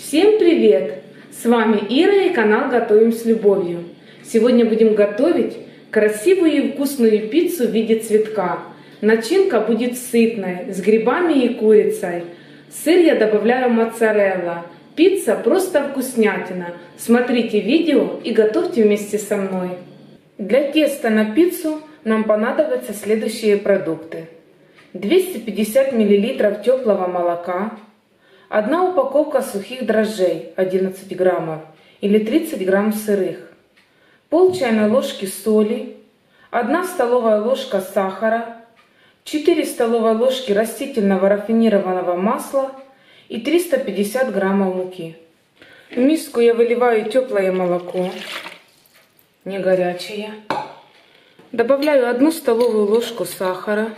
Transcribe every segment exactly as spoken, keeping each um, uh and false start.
Всем привет! С вами Ира и канал Готовим с любовью. Сегодня будем готовить красивую и вкусную пиццу в виде цветка. Начинка будет сытной, с грибами и курицей. Сыр я добавляю моцарелла. Пицца просто вкуснятина. Смотрите видео и готовьте вместе со мной. Для теста на пиццу нам понадобятся следующие продукты. двести пятьдесят миллилитров теплого молока, одна упаковка сухих дрожжей одиннадцать граммов или тридцать грамм сырых, пол чайной ложки соли, одна столовая ложка сахара, четыре столовые ложки растительного рафинированного масла и триста пятьдесят граммов муки. В миску я выливаю теплое молоко, не горячее. Добавляю одну столовую ложку сахара.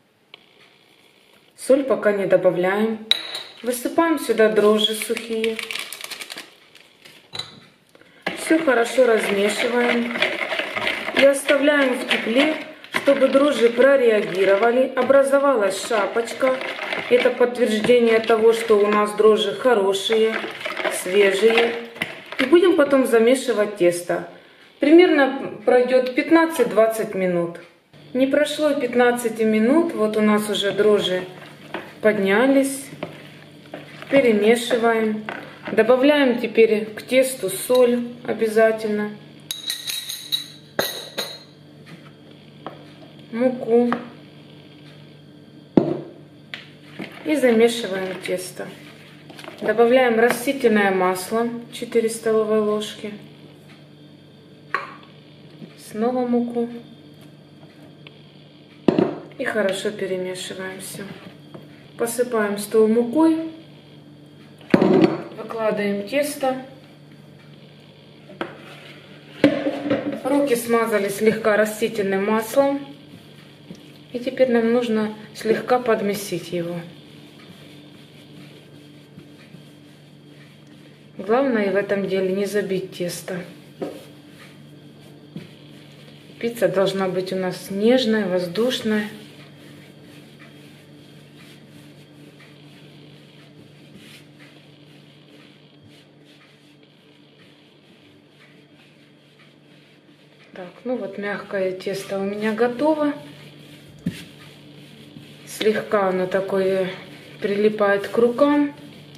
Соль пока не добавляем. Высыпаем сюда дрожжи сухие. Все хорошо размешиваем. И оставляем в тепле, чтобы дрожжи прореагировали. Образовалась шапочка. Это подтверждение того, что у нас дрожжи хорошие, свежие. И будем потом замешивать тесто. Примерно пройдет пятнадцать-двадцать минут. Не прошло пятнадцати минут. Вот у нас уже дрожжи поднялись. Перемешиваем. Добавляем теперь к тесту соль обязательно. Муку. И замешиваем тесто. Добавляем растительное масло четыре столовые ложки. Снова муку. И хорошо перемешиваем все. Посыпаем стол мукой. Выкладываем тесто. Руки смазали слегка растительным маслом. И теперь нам нужно слегка подмесить его. Главное в этом деле не забить тесто. Пицца должна быть у нас нежная, воздушная. Так, ну вот мягкое тесто у меня готово. Слегка оно такое прилипает к рукам.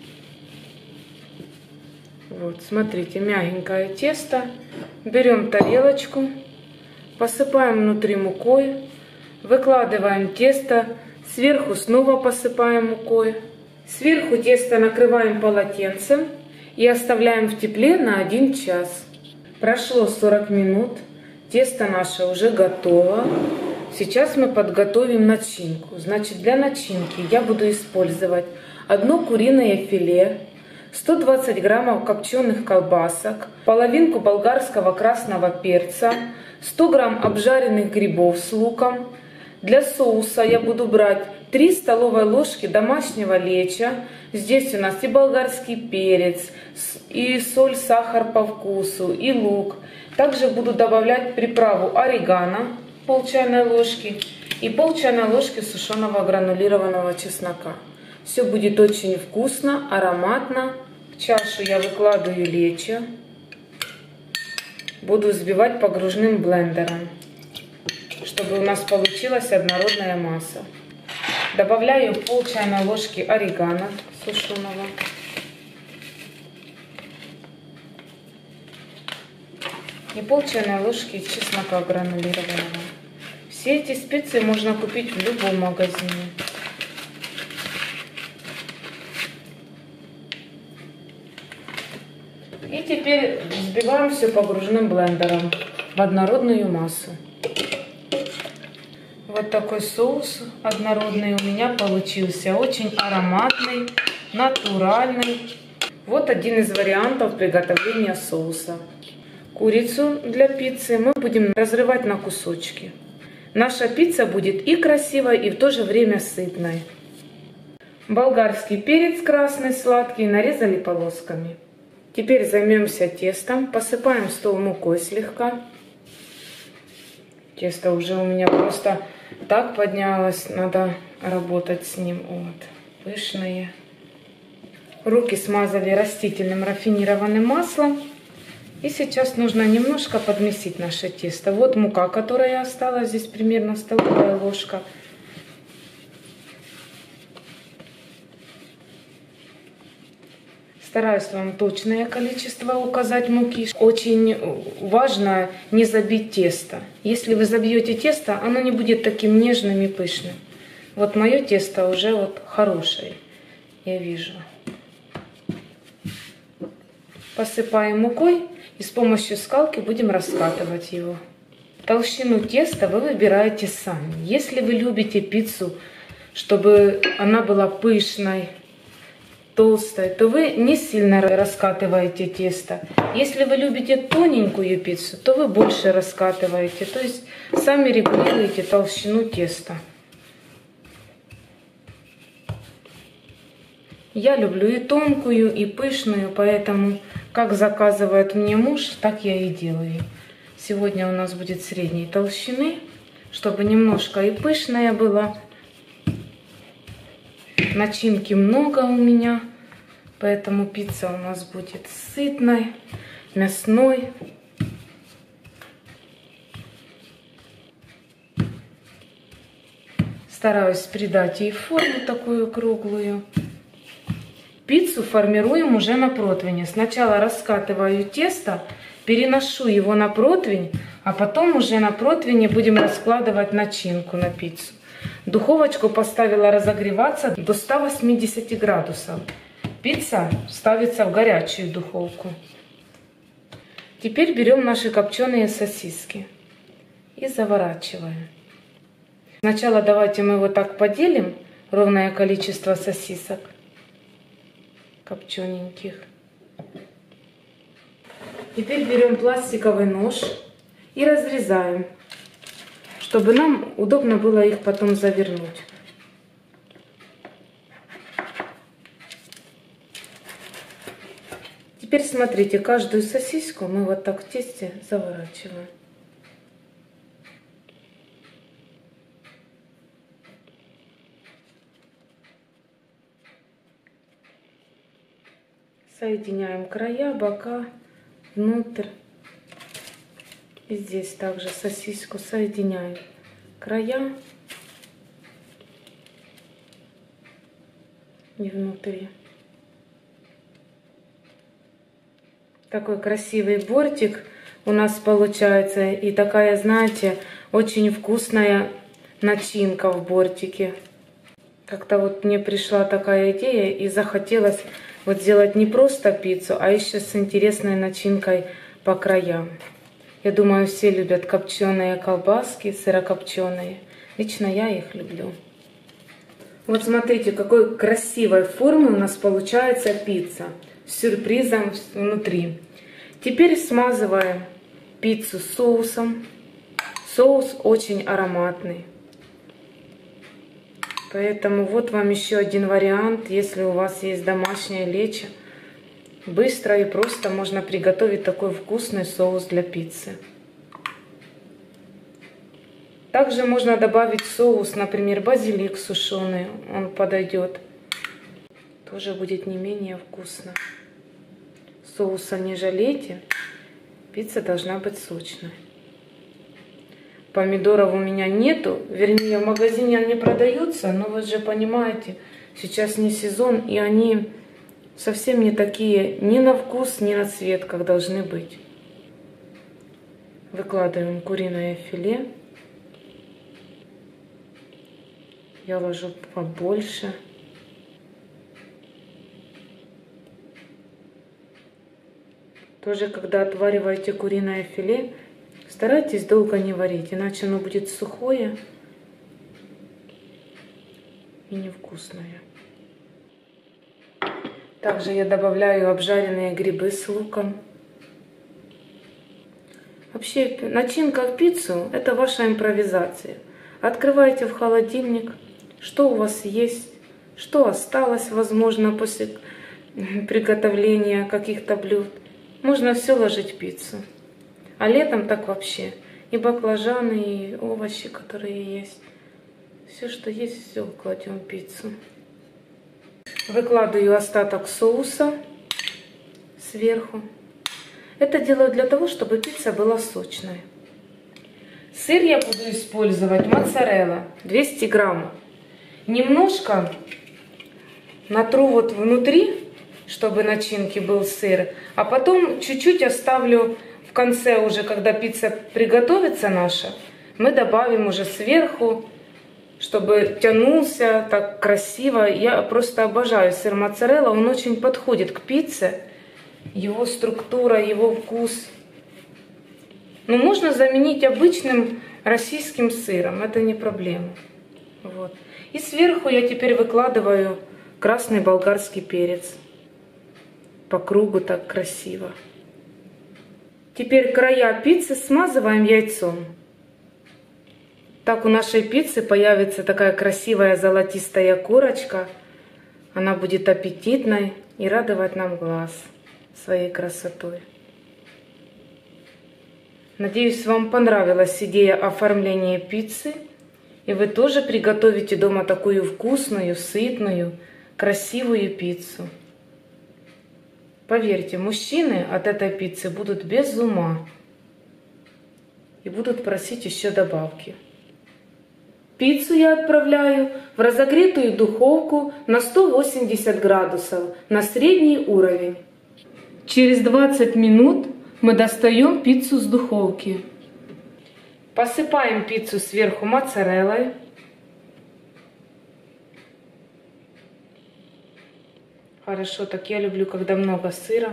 Вот, смотрите, мягенькое тесто. Берем тарелочку. Посыпаем внутри мукой, выкладываем тесто, сверху снова посыпаем мукой. Сверху тесто накрываем полотенцем и оставляем в тепле на один час. Прошло сорок минут, тесто наше уже готово. Сейчас мы подготовим начинку. Значит, для начинки я буду использовать одно куриное филе, сто двадцать граммов копченых колбасок, половинку болгарского красного перца, сто грамм обжаренных грибов с луком. Для соуса я буду брать три столовые ложки домашнего лечо. Здесь у нас и болгарский перец, и соль, сахар по вкусу, и лук. Также буду добавлять приправу орегано, пол чайной ложки, и пол чайной ложки сушеного гранулированного чеснока. Все будет очень вкусно, ароматно. В чашу я выкладываю лечо. Буду взбивать погружным блендером, чтобы у нас получилась однородная масса. Добавляю пол чайной ложки орегано сушеного. И пол чайной ложки чеснока гранулированного. Все эти специи можно купить в любом магазине. И теперь взбиваем все погружным блендером в однородную массу. Вот такой соус однородный у меня получился. Очень ароматный, натуральный. Вот один из вариантов приготовления соуса. Курицу для пиццы мы будем разрывать на кусочки. Наша пицца будет и красивой, и в то же время сытной. Болгарский перец красный сладкий нарезали полосками. Теперь займемся тестом. Посыпаем стол мукой слегка. Тесто уже у меня просто так поднялось. Надо работать с ним. Вот. Пышное. Руки смазали растительным рафинированным маслом. И сейчас нужно немножко подмесить наше тесто. Вот мука, которая осталась, здесь примерно столовая ложка. Стараюсь вам точное количество указать муки. Очень важно не забить тесто. Если вы забьете тесто, оно не будет таким нежным и пышным. Вот мое тесто уже вот хорошее, я вижу. Посыпаем мукой и с помощью скалки будем раскатывать его. Толщину теста вы выбираете сами. Если вы любите пиццу, чтобы она была пышной, толстой, то вы не сильно раскатываете тесто. Если вы любите тоненькую пиццу, то вы больше раскатываете. То есть сами регулируете толщину теста. Я люблю и тонкую, и пышную, поэтому как заказывает мне муж, так я и делаю. Сегодня у нас будет средней толщины, чтобы немножко и пышная была. Начинки много у меня, поэтому пицца у нас будет сытной, мясной. Стараюсь придать ей форму такую круглую. Пиццу формируем уже на противне. Сначала раскатываю тесто, переношу его на противень, а потом уже на противне будем раскладывать начинку на пиццу. Духовочку поставила разогреваться до ста восьмидесяти градусов. Пицца ставится в горячую духовку. Теперь берем наши копченые сосиски и заворачиваем. Сначала давайте мы вот так поделим ровное количество сосисок копчененьких. Теперь берем пластиковый нож и разрезаем, чтобы нам удобно было их потом завернуть. Теперь смотрите, каждую сосиску мы вот так в тесте заворачиваем. Соединяем края, бока, внутрь. И здесь также сосиску соединяем. Края и внутри. Такой красивый бортик у нас получается. И такая, знаете, очень вкусная начинка в бортике. Как-то вот мне пришла такая идея и захотелось вот сделать не просто пиццу, а еще с интересной начинкой по краям. Я думаю, все любят копченые колбаски, сырокопченые. Лично я их люблю. Вот смотрите, какой красивой формы у нас получается пицца. С сюрпризом внутри. Теперь смазываем пиццу соусом. Соус очень ароматный. Поэтому вот вам еще один вариант, если у вас есть домашняя лечо. Быстро и просто можно приготовить такой вкусный соус для пиццы. Также можно добавить соус, например, базилик сушеный, он подойдет. Тоже будет не менее вкусно. Соуса не жалейте, пицца должна быть сочной. Помидоров у меня нету, вернее в магазине они продаются, но вы же понимаете, сейчас не сезон, и они совсем не такие ни на вкус, ни на цвет, как должны быть. Выкладываем куриное филе. Я ложу побольше. Тоже, когда отвариваете куриное филе, старайтесь долго не варить, иначе оно будет сухое и невкусное. Также я добавляю обжаренные грибы с луком. Вообще, начинка в пиццу – это ваша импровизация. Открывайте в холодильник, что у вас есть, что осталось, возможно, после приготовления каких-то блюд. Можно все ложить в пиццу. А летом так вообще. И баклажаны, и овощи, которые есть. Все, что есть, все кладем в пиццу. Выкладываю остаток соуса сверху. Это делаю для того, чтобы пицца была сочной. Сыр я буду использовать моцарелла двести грамм. Немножко натру вот внутри, чтобы начинки был сыр, а потом чуть-чуть оставлю в конце уже, когда пицца приготовится наша, мы добавим уже сверху, чтобы тянулся так красиво. Я просто обожаю сыр моцарелла, он очень подходит к пицце, его структура, его вкус. Но можно заменить обычным российским сыром, это не проблема. Вот. И сверху я теперь выкладываю красный болгарский перец. По кругу так красиво. Теперь края пиццы смазываем яйцом. Так у нашей пиццы появится такая красивая золотистая корочка. Она будет аппетитной и радовать нам глаз своей красотой. Надеюсь, вам понравилась идея оформления пиццы. И вы тоже приготовите дома такую вкусную, сытную, красивую пиццу. Поверьте, мужчины от этой пиццы будут без ума. И будут просить еще добавки. Пиццу я отправляю в разогретую духовку на сто восемьдесят градусов на средний уровень. Через двадцать минут мы достаем пиццу с духовки. Посыпаем пиццу сверху моцареллой. Хорошо, так я люблю, когда много сыра.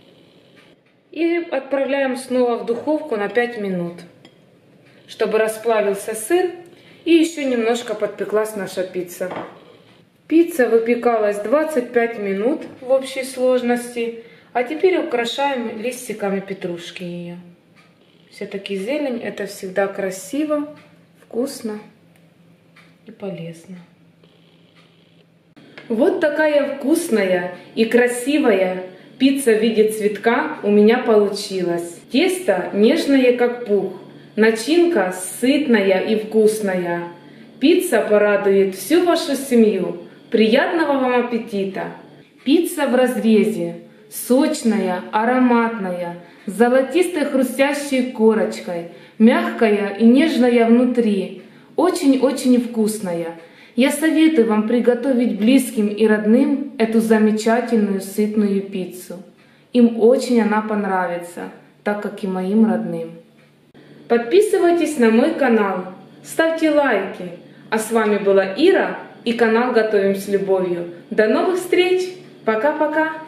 И отправляем снова в духовку на пять минут, чтобы расплавился сыр и еще немножко подпеклась наша пицца. Пицца выпекалась двадцать пять минут в общей сложности, а теперь украшаем листиками петрушки ее. Все-таки зелень — это всегда красиво, вкусно и полезно. Вот такая вкусная и красивая пицца в виде цветка у меня получилась. Тесто нежное, как пух. Начинка сытная и вкусная. Пицца порадует всю вашу семью. Приятного вам аппетита! Пицца в разрезе. Сочная, ароматная, с золотистой хрустящей корочкой. Мягкая и нежная внутри. Очень-очень вкусная. Я советую вам приготовить близким и родным эту замечательную сытную пиццу. Им очень она понравится, так как и моим родным. Подписывайтесь на мой канал, ставьте лайки. А с вами была Ира и канал Готовим с любовью. До новых встреч! Пока-пока!